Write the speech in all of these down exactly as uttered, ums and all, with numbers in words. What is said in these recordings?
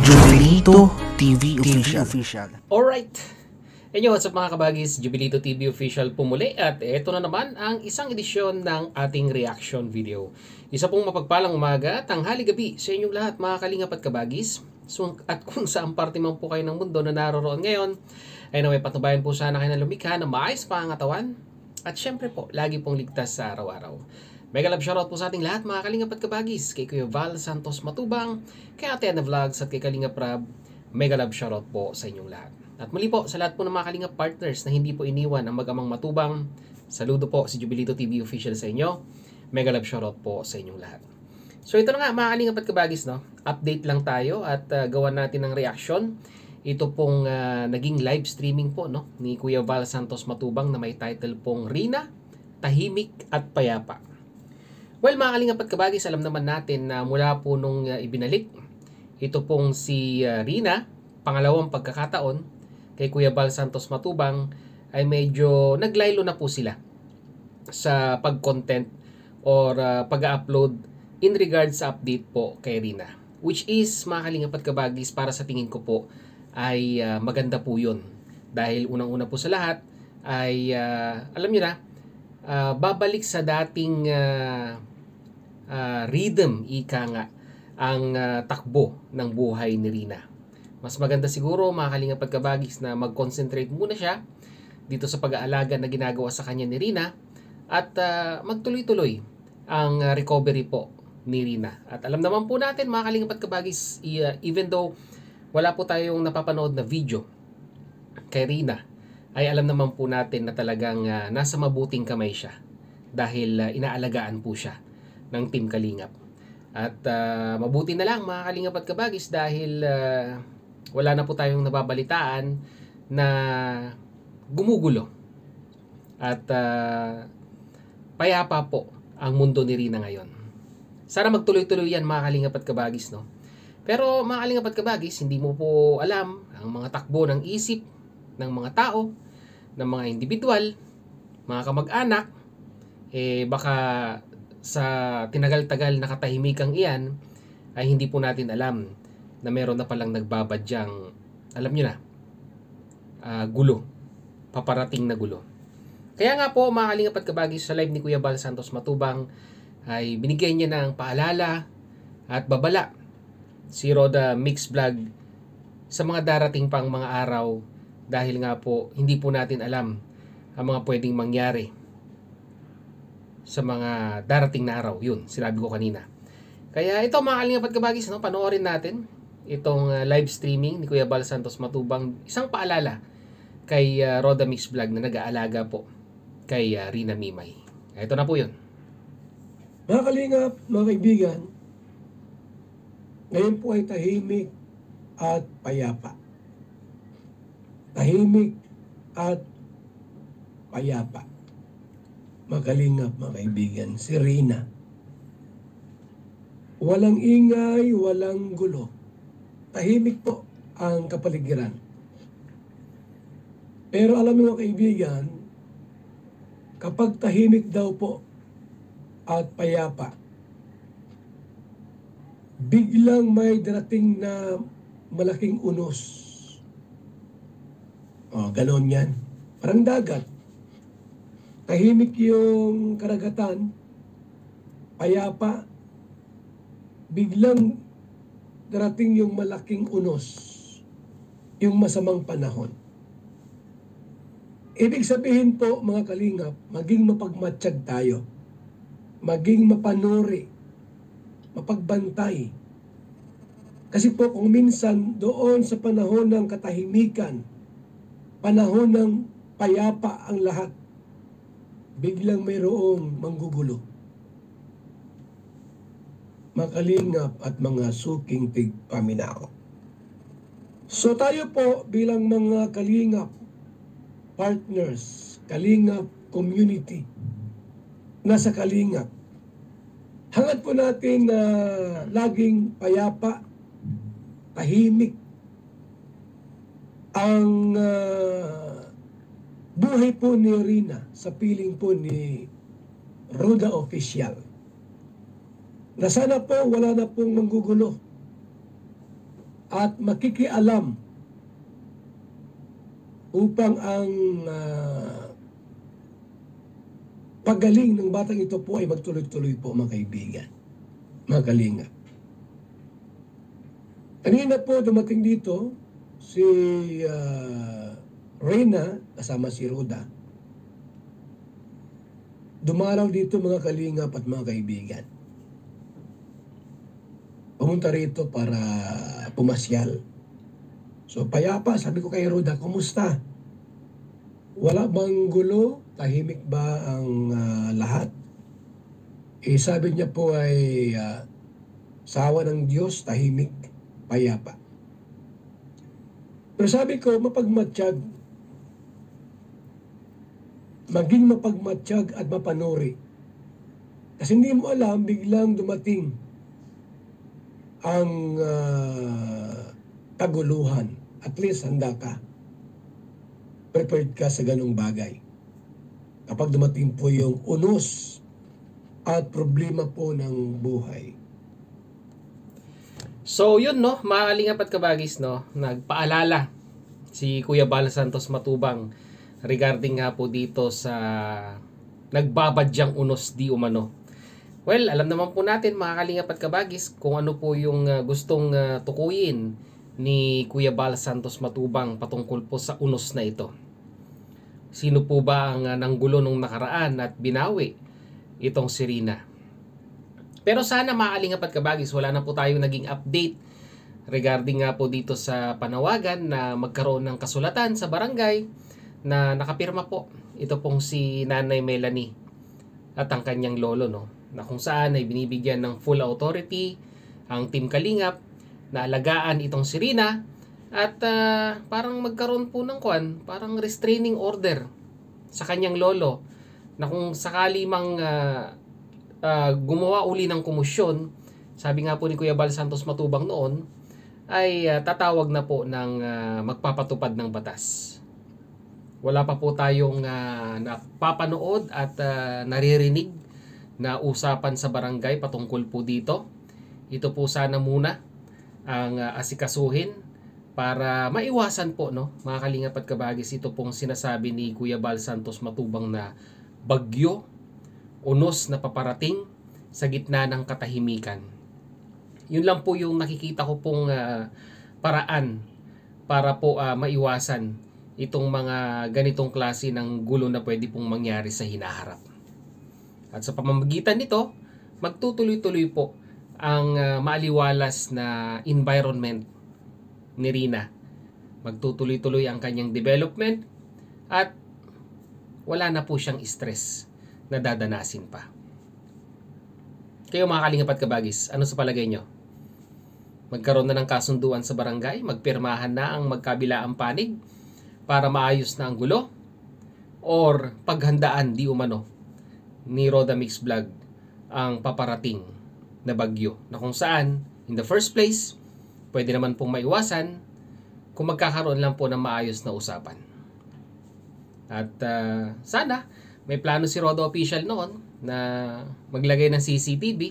Jubilito T V Official. Alright. Inyo, what's up mga kabagis? Jubilito T V Official pumuli at ito na naman ang isang edisyon ng ating reaction video. Isa pong mapagpalang umaga, tanghali, gabi sa inyong lahat mga kalingap at kabagis. So, at kung saan parte man po kayo ng mundo na naroroon ngayon, ay naway patubayan po sana kayo na lumikha na maayos pangatawan at syempre po, lagi pong ligtas sa araw-araw. Mega love shoutout po sa ating lahat mga kalingap at kabagis, kay Kuya Val Santos Matubang, kay Ate Ana Vlogs at kay Kalingap Rab. Mega love shoutout po sa inyong lahat. At muli po sa lahat po ng mga kalingap partners na hindi po iniwan ang mag-amang Matubang, saludo po si Jubilito T V Official sa inyo. Mega love shoutout po sa inyong lahat. So ito na nga mga kalingap at kabagis, no? Update lang tayo at uh, gawan natin ng reaction. Ito pong uh, naging live streaming po, no, ni Kuya Val Santos Matubang na may title pong Rina, Tahimik at Payapa. Well mga kalingap at kabagis, alam naman natin na mula po nung uh, ibinalik ito pong si uh, Rina, pangalawang pagkakataon kay Kuya Val Santos Matubang, ay medyo naglaylo na po sila sa pag-content or uh, pag-upload in regards sa update po kay Rina. Which is mga kalingap at kabagis, para sa tingin ko po ay uh, maganda po yun. Dahil unang-una po sa lahat ay uh, alam nyo na, uh, babalik sa dating uh, uh, rhythm, ika nga, ang uh, takbo ng buhay ni Rina. Mas maganda siguro mga kalingap at kabagis na mag-concentrate muna siya dito sa pag-aalaga na ginagawa sa kanya ni Rina at uh, magtuloy-tuloy ang uh, recovery po ni Rina. At alam naman po natin mga kalingap at kabagis, uh, even though wala po tayong napapanood na video kay Rina, ay alam naman po natin na talagang uh, nasa mabuting kamay siya dahil uh, inaalagaan po siya ng Team Kalingap. At uh, mabuti na lang mga kalingap at kabagis dahil uh, wala na po tayong nababalitaan na gumugulo at uh, payapa po ang mundo ni Rina ngayon. Sana magtuloy-tuloy yan mga kalingap at kabagis, no? Pero mga kalingap at kabagis, hindi mo po alam ang mga takbo ng isip ng mga tao, ng mga individual, mga kamag-anak, eh baka sa tinagal-tagal na katahimikang iyan ay hindi po natin alam na meron na palang nagbabadyang, alam nyo na, uh, gulo, paparating na gulo. Kaya nga po mga kalingap at kabagis, sa live ni Kuya Val Santos Matubang ay binigyan niya ng paalala at babala si Roda Mix Vlog sa mga darating pang mga araw dahil nga po hindi po natin alam ang mga pwedeng mangyari sa mga darating na araw. Yun, sinabi ko kanina. Kaya ito mga kalingap at kabagis, no, panoorin natin itong uh, live streaming ni Kuya Val Santos Matubang. Isang paalala kay uh, Roda Mix Vlog na nag-aalaga po kay uh, Rina Mimay. Ito na po yun. Mga kalingap, mga kaibigan, ngayon po ay tahimik at payapa. Tahimik at payapa. Mga kalingap, mga kaibigan, si Rina. Walang ingay, walang gulo. Tahimik po ang kapaligiran. Pero alam mo mga kaibigan, kapag tahimik daw po at payapa, biglang may darating na malaking unos. O, ganon yan. Parang dagat. Tahimik yung karagatan, payapa, biglang darating yung malaking unos, yung masamang panahon. Ibig sabihin po mga kalingap, maging mapagmatsyag tayo, maging mapanuri, mapagbantay. Kasi po kung minsan doon sa panahon ng katahimikan, panahon ng payapa ang lahat, biglang mayroong manggugulo. Mga kalingap at mga suking tigpaminaw. So tayo po bilang mga kalingap, partners, kalingap community, nasa kalingap, hangad po natin na uh, laging payapa, tahimik ang uh, buhay po ni Rina sa piling po ni Roda Official. Na sana po wala na pong manggugulo. at makikialam upang ang uh, paggaling ng batang ito po ay magtuloy-tuloy po, mga kaibigan, mga kalingap. Kanina po dumating dito si uh, Reyna kasama si Roda. Dumaraw dito mga kalingap at mga kaibigan. Pumunta rito para pumasyal. So payapa, sabi ko kay Roda, kumusta? Wala bang gulo? Tahimik ba ang uh, lahat? Eh sabi niya po ay uh, sa awa ng Diyos, tahimik, payapa. Pero sabi ko, mapagmatsyag. Maging mapagmatsyag at mapanuri. Kasi hindi mo alam, biglang dumating ang uh, kaguluhan. At least handa ka. Prepared ka sa ganong bagay. Kapag dumating po yung unos at problema po ng buhay. So yun no, mga kalingap at kabagis no, nagpaalala si Kuya Bal Santos Matubang regarding nga po dito sa nagbabadyang unos di umano. Well, alam naman po natin mga kalingap at kabagis kung ano po yung uh, gustong uh, tukuyin ni Kuya Bal Santos Matubang patungkol po sa unos na ito. Sino po ba ang uh, nanggulo nung nakaraan at binawi itong si Rina? Pero sana mga kalingap at kabagis, wala na po tayong naging update regarding nga po dito sa panawagan na magkaroon ng kasulatan sa barangay na nakapirma po ito pong si Nanay Melanie at ang kanyang lolo, no, na kung saan ay binibigyan ng full authority ang Team Kalingap na alagaan itong si Rina at uh, parang magkaroon po ng kwan, parang restraining order sa kanyang lolo na kung sakali mang uh, uh, gumawa uli ng komisyon, sabi nga po ni Kuya Bal Santos Matubang noon, ay uh, tatawag na po ng uh, magpapatupad ng batas. Wala pa po tayong uh, napapanood at uh, naririnig na usapan sa barangay patungkol po dito. Ito po sana muna ang uh, asikasuhin para maiwasan po, no, mga kalingap at kabagis, ito pong sinasabi ni Kuya Bal Santos Matubang na bagyo, unos na paparating sa gitna ng katahimikan. Yun lang po yung nakikita ko pong uh, paraan para po uh, maiwasan itong mga ganitong klase ng gulo na pwede pong mangyari sa hinaharap. At sa pamamagitan nito, magtutuloy-tuloy po ang uh, maaliwalas na environment ni Rina. Magtutuloy-tuloy ang kanyang development at wala na po siyang stress na dadanasin pa. Kayo mga kalingap at kabagis, ano sa palagay nyo? Magkaroon na ng kasunduan sa barangay, magpirmahan na ang magkabilaang panig para maayos na ang gulo, or paghandaan di umano ni Roda Mix Vlog ang paparating na bagyo na kung saan in the first place pwede naman pong maiwasan kung magkakaroon lang po ng maayos na usapan. At uh, sana may plano si Roda Official noon na maglagay ng C C T V.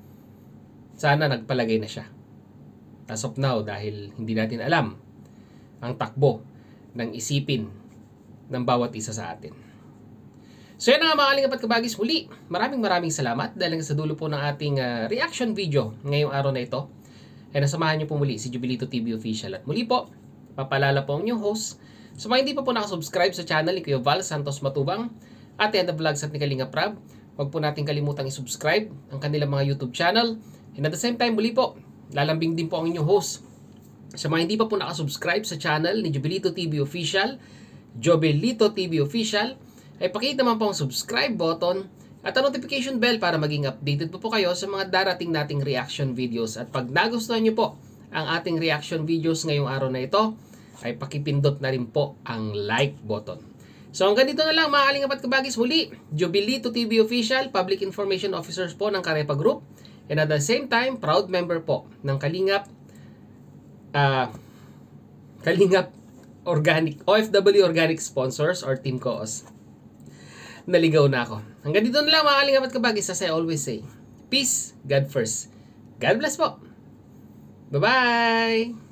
Sana nagpalagay na siya. As of now, dahil hindi natin alam ang takbo ng isipin ng bawat isa sa atin. So yan nga mga kalingap at kabagis, muli maraming maraming salamat dahil sa dulo po ng ating uh, reaction video ngayong araw na ito. Ay nasamahan niyo po muli si Jubilito T V Official. At muli po, papalala po ang inyong host. So mga hindi pa po nakasubscribe sa channel ni Kuya Bal Santos Matubang at Enda Vlogs at ni Kalinga Prab, huwag po natin kalimutang i-subscribe ang kanilang mga YouTube channel. And at the same time, muli po, lalambing din po ang inyong host. Sa mga hindi pa po nakasubscribe sa channel ni Jubilito T V Official, Jubilito T V Official, ay pakita naman po ang subscribe button at ang notification bell para maging updated po po kayo sa mga darating nating reaction videos. At pag nagustuhan nyo po ang ating reaction videos ngayong araw na ito, ay pakipindot na rin po ang like button. So hanggang dito na lang mga kalingap at kabagis, muli, Jubilito T V Official, Public Information Officers po ng Karepa Group, and at the same time, proud member po ng Kalingap uh, Kalingap Organic, O F W Organic Sponsors or Team C O O S. Naligaw na ako. Hanggang dito na lang mga kalingap at kabagis, as I always say, peace, God first. God bless po. Bye-bye!